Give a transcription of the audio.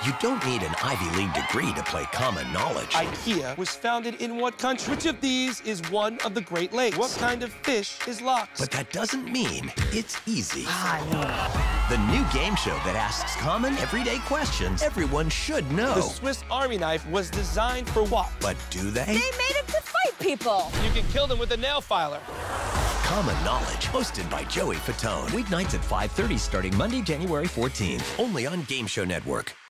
You don't need an Ivy League degree to play common knowledge. IKEA was founded in what country? Which of these is one of the Great Lakes? What kind of fish is lox? But that doesn't mean it's easy. I The new game show that asks common, everyday questions everyone should know. The Swiss Army knife was designed for what? But do they? They made it to fight people. You can kill them with a nail filer. Common Knowledge, hosted by Joey Fatone. Weeknights at 5:30 starting Monday, January 14th. Only on Game Show Network.